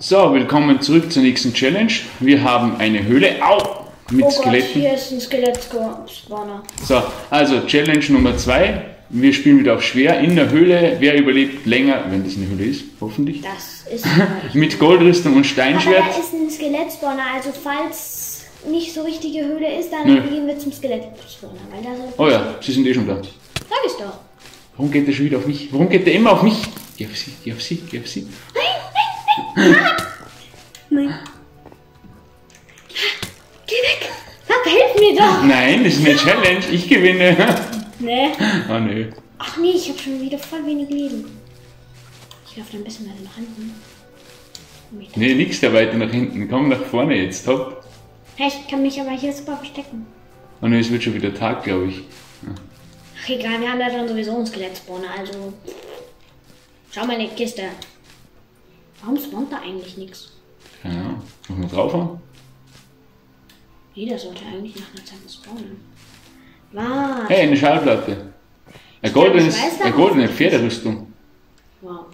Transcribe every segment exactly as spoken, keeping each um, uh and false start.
So, willkommen zurück zur nächsten Challenge. Wir haben eine Höhle au, mit oh Skeletten. Gott, hier ist ein Skelett-Spawner. So, also Challenge Nummer zwei. Wir spielen wieder auf schwer in der Höhle. Wer überlebt länger, wenn das eine Höhle ist, hoffentlich. Das ist mit Goldrüstung und Steinschwert. Aber da ist ein Skelett-Spawner, also falls nicht so richtige Höhle ist, dann Nö. gehen wir zum Skelett-Spawner. Weil da soll Oh ja, sie sind eh schon da. Sag ich doch. Warum geht der schon wieder auf mich? Warum geht der immer auf mich? Geh auf sie, geh auf sie, geh auf sie. Nein. Geh weg! Papa, hilf mir doch! Nein, das ist eine Challenge. Ich gewinne. Nee. Oh nö. Ach nee, ich habe schon wieder voll wenig Leben. Ich laufe da ein bisschen weiter nach hinten. Mit. Nee, nix da weiter nach hinten. Komm nach vorne jetzt, top. Hey, ich kann mich aber hier super verstecken. Oh nö, es wird schon wieder Tag, glaube ich. Ja. Ach egal, wir haben da dann sowieso einen Skelett-Spawner, also... Schau mal in die Kiste. Warum spawnt da eigentlich nichts? Keine Ahnung. Muss man draufhauen? Jeder sollte eigentlich nach einer Zeit spawnen. Was? Hey, eine Schallplatte. Eine goldene, eine goldene Pferderüstung. Wow.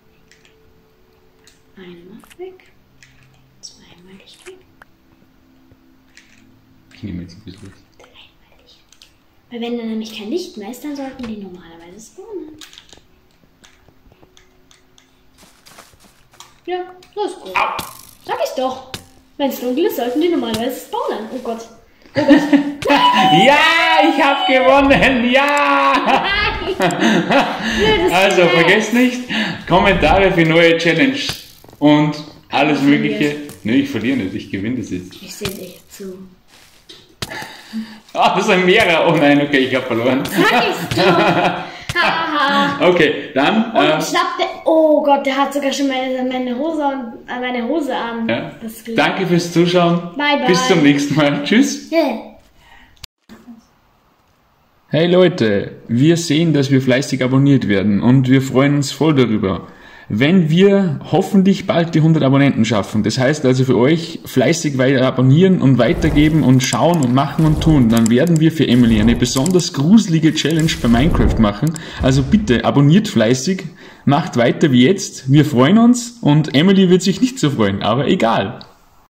Einmal weg. Zweimal Licht weg. Ich nehme jetzt ein bisschen was. Dreimal Licht weg. Weil wenn da nämlich kein Licht mehr ist, dann sollten die normalerweise spawnen. Ja, das ist gut. Au. Sag ich doch. Wenn es dunkel ist, sollten die normalerweise spawnen. Oh Gott. Oh Gott. Ja, ich habe gewonnen. Ja. Blödes Also Skelett. vergesst nicht, Kommentare für neue Challenges und alles Mögliche. Nö, ich verliere nicht, ich gewinne das jetzt. Ich sehe dich zu. Ah, das ist ein Mehrer. Oh nein, okay, ich habe verloren. Sag ich's doch. Haha. Okay, dann. Und Ähm, schnappt der. Oh Gott, der hat sogar schon meine, meine, Hose, an- äh, meine Hose an. ja. Das ist gut. Danke fürs Zuschauen. Bye, bye. Bis zum nächsten Mal. Tschüss. Yeah. Hey Leute, wir sehen, dass wir fleißig abonniert werden und wir freuen uns voll darüber, wenn wir hoffentlich bald die hundert Abonnenten schaffen. Das heißt also für euch fleißig weiter abonnieren und weitergeben und schauen und machen und tun. Dann werden wir für Emily eine besonders gruselige Challenge bei Minecraft machen. Also bitte abonniert fleißig, macht weiter wie jetzt. Wir freuen uns und Emily wird sich nicht so freuen, aber egal.